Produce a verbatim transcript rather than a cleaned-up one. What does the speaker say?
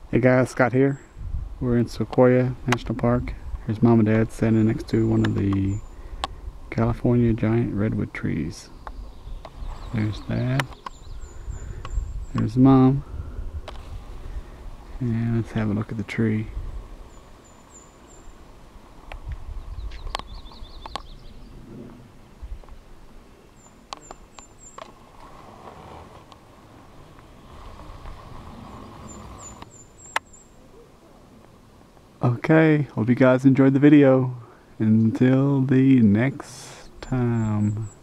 Hey guys, Scott here. We're in Sequoia National Park. Here's Mom and Dad standing next to one of the California giant redwood trees. There's Dad. There's Mom. And let's have a look at the tree. Okay, hope you guys enjoyed the video. Until the next time.